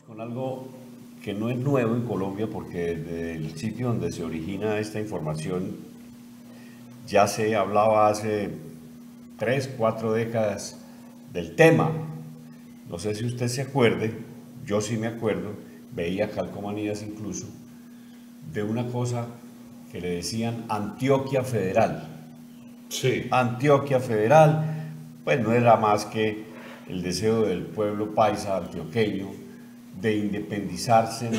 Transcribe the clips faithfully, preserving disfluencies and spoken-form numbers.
Con algo que no es nuevo en Colombia, porque desde el sitio donde se origina esta información ya se hablaba hace tres, cuatro décadas del tema. No sé si usted se acuerde, yo sí me acuerdo, veía calcomanías incluso, de una cosa que le decían Antioquia Federal. Sí, Antioquia Federal, pues no era más que el deseo del pueblo paisa antioqueño de independizarse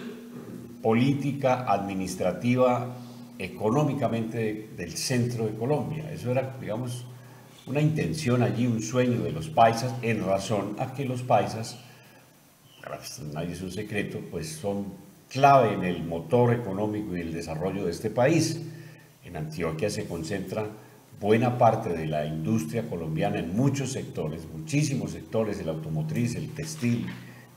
política, administrativa, económicamente de, del centro de Colombia. Eso era, digamos, una intención allí, un sueño de los paisas, en razón a que los paisas, nadie es un secreto, pues son clave en el motor económico y el desarrollo de este país. En Antioquia se concentra buena parte de la industria colombiana en muchos sectores, muchísimos sectores, el automotriz, el textil,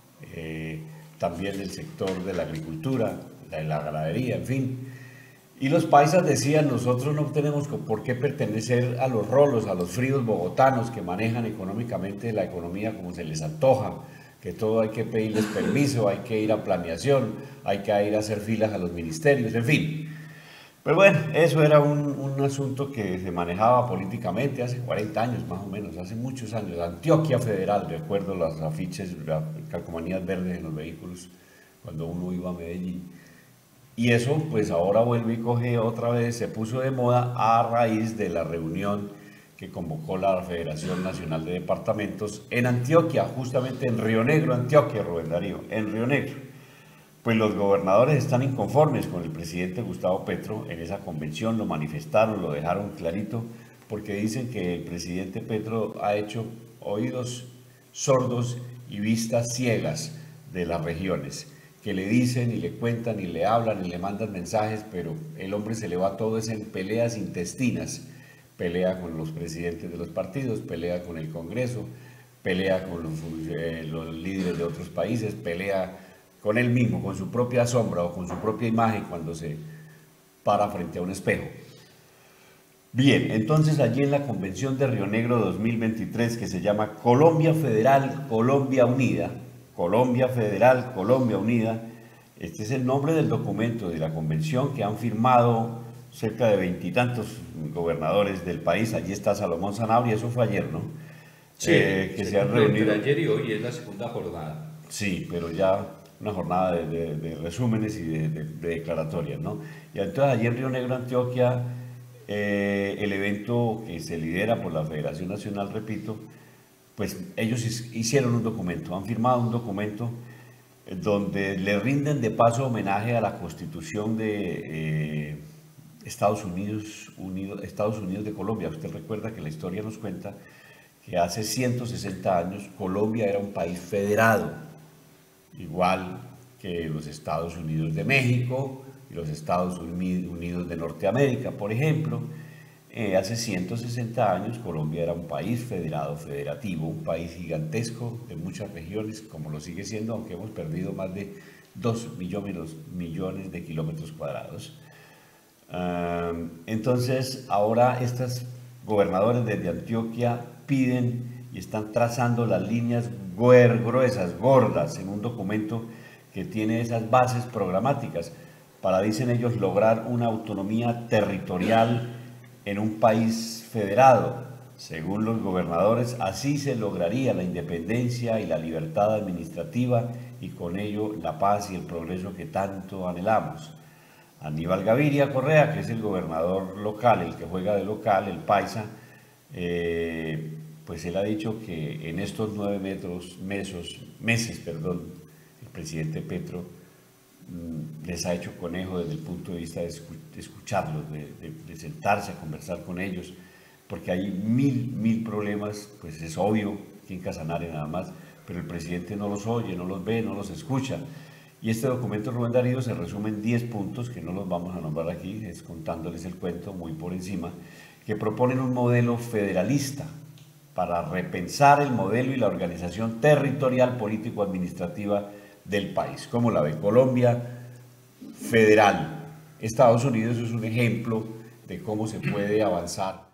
eh, también el sector de la agricultura, de la ganadería, en fin. Y los paisas decían, nosotros no tenemos por qué pertenecer a los rolos, a los fríos bogotanos que manejan económicamente la economía como se les antoja, que todo hay que pedirles permiso, hay que ir a planeación, hay que ir a hacer filas a los ministerios, en fin. Pero bueno, eso era un, un asunto que se manejaba políticamente hace cuarenta años más o menos, hace muchos años. Antioquia Federal, recuerdo las afiches, las calcomanías verdes en los vehículos cuando uno iba a Medellín. Y eso pues ahora vuelve y coge otra vez, se puso de moda a raíz de la reunión que convocó la Federación Nacional de Departamentos en Antioquia, justamente en Río Negro, Antioquia, Rubén Darío, en Río Negro. Pues los gobernadores están inconformes con el presidente Gustavo Petro en esa convención, lo manifestaron, lo dejaron clarito, porque dicen que el presidente Petro ha hecho oídos sordos y vistas ciegas de las regiones, que le dicen y le cuentan y le hablan y le mandan mensajes, pero el hombre se le va todo es en peleas intestinas, pelea con los presidentes de los partidos, pelea con el Congreso, pelea con los, eh, los líderes de otros países, pelea con él mismo, con su propia sombra o con su propia imagen cuando se para frente a un espejo. Bien, entonces allí en la Convención de Río Negro dos mil veintitrés, que se llama Colombia Federal, Colombia Unida, Colombia Federal, Colombia Unida, este es el nombre del documento de la convención que han firmado cerca de veintitantos gobernadores del país. Allí está Salomón Sanabria, eso fue ayer, ¿no? sí, Eh, que se se han cumple entre reunido. ayer y hoy, es la segunda jornada. Sí, pero ya una jornada de, de, de resúmenes y de, de, de, declaratorias, ¿no? Y entonces allí en Río Negro, Antioquia, eh, el evento que se lidera por la Federación Nacional, repito, pues ellos hicieron un documento, han firmado un documento donde le rinden de paso homenaje a la Constitución de eh, Estados Unidos, Unido, Estados Unidos de Colombia. Usted recuerda que la historia nos cuenta que hace ciento sesenta años Colombia era un país federado, igual que los Estados Unidos de México y los Estados Unidos de Norteamérica, por ejemplo. Eh, hace ciento sesenta años Colombia era un país federado, federativo, un país gigantesco de muchas regiones, como lo sigue siendo, aunque hemos perdido más de dos millones, millones de kilómetros cuadrados. Uh, entonces, ahora estos gobernadores desde Antioquia piden y están trazando las líneas gruesas, gordas, en un documento que tiene esas bases programáticas para, dicen ellos, lograr una autonomía territorial en un país federado. Según los gobernadores, así se lograría la independencia y la libertad administrativa y con ello la paz y el progreso que tanto anhelamos. Aníbal Gaviria Correa, que es el gobernador local, el que juega de local, el paisa, eh, pues él ha dicho que en estos nueve metros, meses, meses, perdón, el presidente Petro mmm, les ha hecho conejo desde el punto de vista de, de escucharlos, de, de, de sentarse a conversar con ellos, porque hay mil, mil problemas, pues es obvio, aquí en Casanare nada más, pero el presidente no los oye, no los ve, no los escucha. Y este documento, Rubén Darío, se resume en diez puntos, que no los vamos a nombrar aquí, es contándoles el cuento muy por encima, que proponen un modelo federalista para repensar el modelo y la organización territorial, político-administrativa del país. ¿Cómo la ve? Colombia federal. Estados Unidos es un ejemplo de cómo se puede avanzar.